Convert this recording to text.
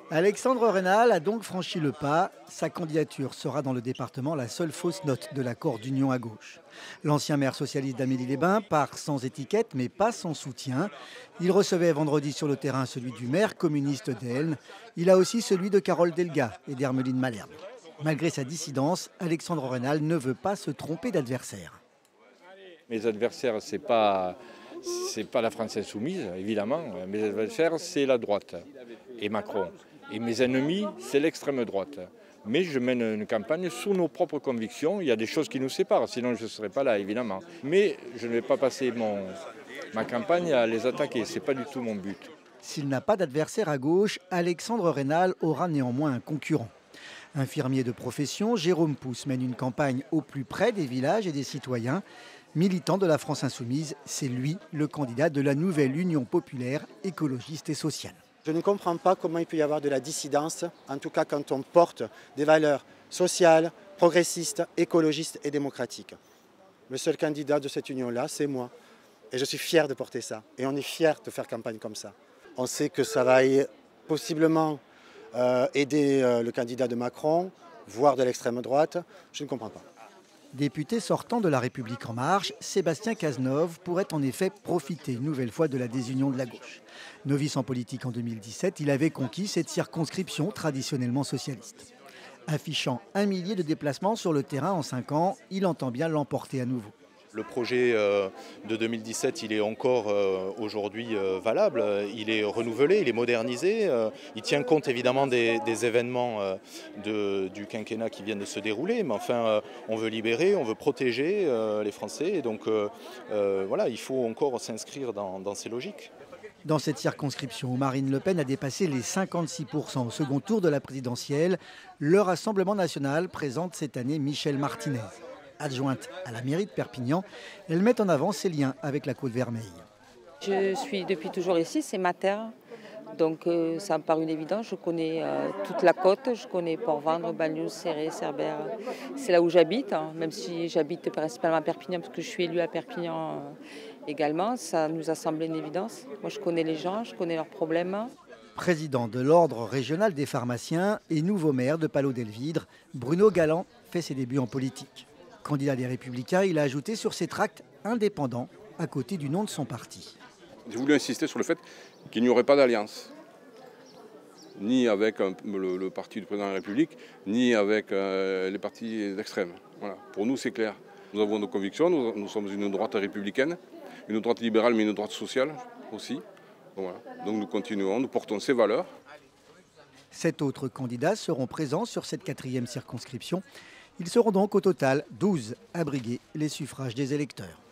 Alexandre Reynal a donc franchi le pas. Sa candidature sera dans le département la seule fausse note de l'accord d'union à gauche. L'ancien maire socialiste d'Amélie-les-Bains part sans étiquette mais pas sans soutien. Il recevait vendredi sur le terrain celui du maire communiste d'Elne. Il a aussi celui de Carole Delga et d'Hermeline Malherbe. Malgré sa dissidence, Alexandre Reynal ne veut pas se tromper d'adversaire. Mes adversaires, c'est pas la France insoumise, évidemment. Mes adversaires, c'est la droite et Macron. Et mes ennemis, c'est l'extrême droite. Mais je mène une campagne sous nos propres convictions. Il y a des choses qui nous séparent, sinon je ne serais pas là, évidemment. Mais je ne vais pas passer ma campagne à les attaquer. Ce n'est pas du tout mon but. S'il n'a pas d'adversaire à gauche, Alexandre Reynal aura néanmoins un concurrent. Infirmier de profession, Jérôme Pousse mène une campagne au plus près des villages et des citoyens. Militant de la France insoumise, c'est lui le candidat de la nouvelle Union populaire écologiste et sociale. Je ne comprends pas comment il peut y avoir de la dissidence, en tout cas quand on porte des valeurs sociales, progressistes, écologistes et démocratiques. Le seul candidat de cette union-là, c'est moi. Et je suis fier de porter ça. Et on est fier de faire campagne comme ça. On sait que ça va possiblement aider le candidat de Macron, voire de l'extrême droite. Je ne comprends pas. Député sortant de La République En Marche, Sébastien Cazeneuve pourrait en effet profiter une nouvelle fois de la désunion de la gauche. Novice en politique en 2017, il avait conquis cette circonscription traditionnellement socialiste. Affichant 1 millier de déplacements sur le terrain en 5 ans, il entend bien l'emporter à nouveau. Le projet de 2017, il est encore aujourd'hui valable, il est renouvelé, il est modernisé, il tient compte évidemment des événements du quinquennat qui viennent de se dérouler, mais enfin on veut libérer, on veut protéger les Français, et donc voilà, il faut encore s'inscrire dans ces logiques. Dans cette circonscription où Marine Le Pen a dépassé les 56% au second tour de la présidentielle, le Rassemblement national présente cette année Michèle Martinez. Adjointe à la mairie de Perpignan, elle met en avant ses liens avec la Côte-Vermeille. Je suis depuis toujours ici, c'est ma terre, donc ça me paraît une évidence. Je connais toute la côte, je connais Port-Vendre, Bagnols, Céré, Cerbère. C'est là où j'habite, hein, même si j'habite principalement à Perpignan, parce que je suis élue à Perpignan également. Ça nous a semblé une évidence. Moi, je connais les gens, je connais leurs problèmes. Président de l'Ordre régional des pharmaciens et nouveau maire de Palot-Delvidre, Bruno Galland fait ses débuts en politique. Candidat des Républicains, il a ajouté sur ses tracts indépendants à côté du nom de son parti. J'ai voulu insister sur le fait qu'il n'y aurait pas d'alliance, ni avec le parti du président de la République, ni avec les partis extrêmes. Voilà. Pour nous, c'est clair. Nous avons nos convictions, nous sommes une droite républicaine, une droite libérale, mais une droite sociale aussi. Voilà. Donc nous continuons, nous portons ces valeurs. 7 autres candidats seront présents sur cette 4e circonscription. Ils seront donc au total 12 à briguer les suffrages des électeurs.